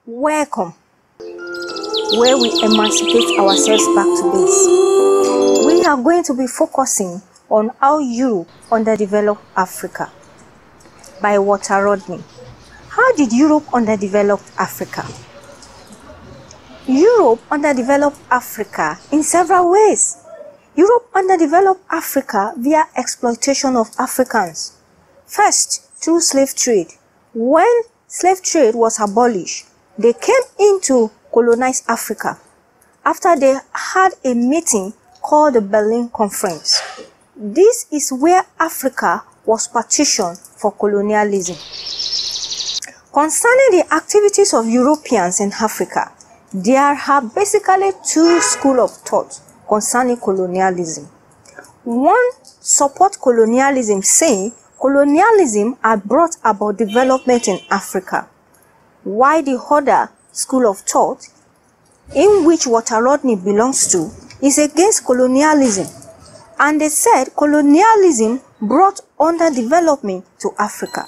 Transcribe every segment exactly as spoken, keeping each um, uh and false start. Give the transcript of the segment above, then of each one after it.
Welcome, where we emancipate ourselves back to base. We are going to be focusing on how Europe underdeveloped Africa by Walter Rodney. How did Europe underdevelop Africa? Europe underdeveloped Africa in several ways. Europe underdeveloped Africa via exploitation of Africans. First, through slave trade. When slave trade was abolished, they came into colonized Africa after they had a meeting called the Berlin Conference. This is where Africa was partitioned for colonialism. Concerning the activities of Europeans in Africa, there are basically two schools of thought concerning colonialism. One support colonialism, saying colonialism had brought about development in Africa, while the other school of thought, in which Walter Rodney belongs to, is against colonialism. And they said colonialism brought underdevelopment to Africa.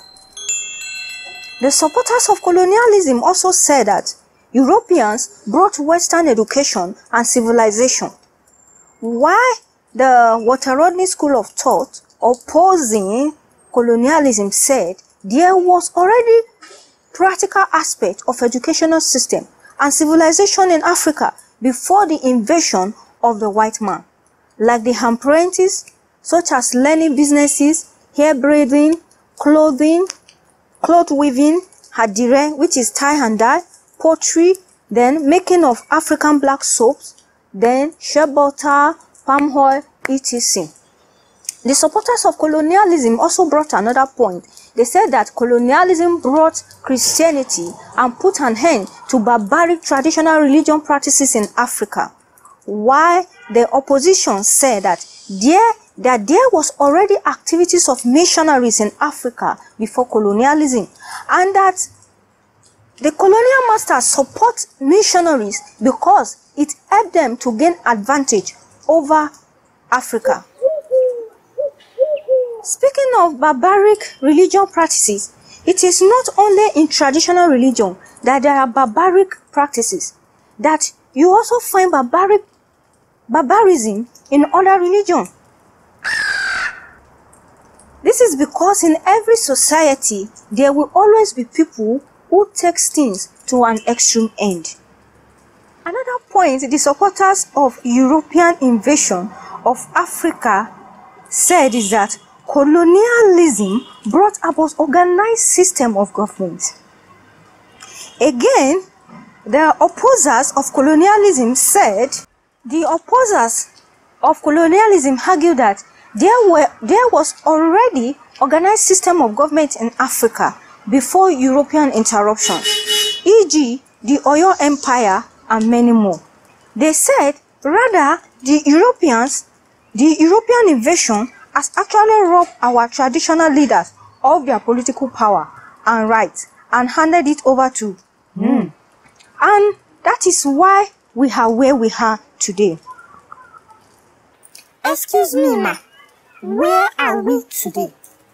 The supporters of colonialism also said that Europeans brought Western education and civilization, while the Walter Rodney school of thought, opposing colonialism, said there was already practical aspect of educational system and civilization in Africa before the invasion of the white man, like the apprentices, such as learning businesses, hair braiding, clothing, cloth weaving, hadire, which is tie and dye, pottery, then making of African black soaps, then shea butter, palm oil, et cetera. The supporters of colonialism also brought another point. They said that colonialism brought Christianity and put an end to barbaric traditional religion practices in Africa, while the opposition said that there, that there was already activities of missionaries in Africa before colonialism, and that the colonial masters support missionaries because it helped them to gain advantage over Africa. Speaking of barbaric religion practices, it is not only in traditional religion that there are barbaric practices, that you also find barbaric barbarism in other religions. This is because in every society, there will always be people who take things to an extreme end. Another point, the supporters of European invasion of Africa said is that colonialism brought about organized system of government. Again, the opposers of colonialism said, the opposers of colonialism argued that there were there was already organized system of government in Africa before European interruption, for example the Oyo Empire and many more. They said rather the Europeans, the European invasion has actually robbed our traditional leaders of their political power and rights and handed it over to mm. And that is why we are where we are today. Excuse me, ma. Where are we today?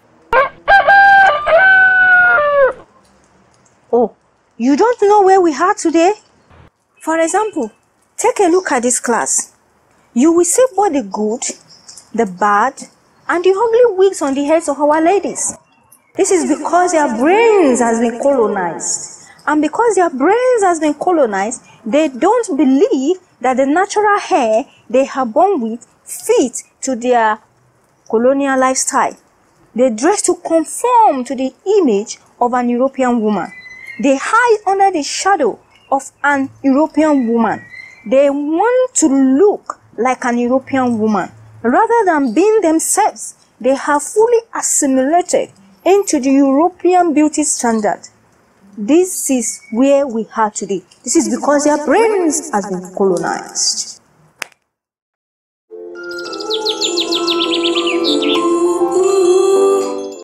Oh, you don't know where we are today? For example, take a look at this class. You will see both the good, the bad, and the ugly wigs on the heads of our ladies. This is because their brains has been colonized. And because their brains has been colonized, they don't believe that the natural hair they are born with fits to their colonial lifestyle. They dress to conform to the image of an European woman. They hide under the shadow of an European woman. They want to look like an European woman. Rather than being themselves, they have fully assimilated into the European beauty standard. This is where we are today. This is because their brains has been colonized.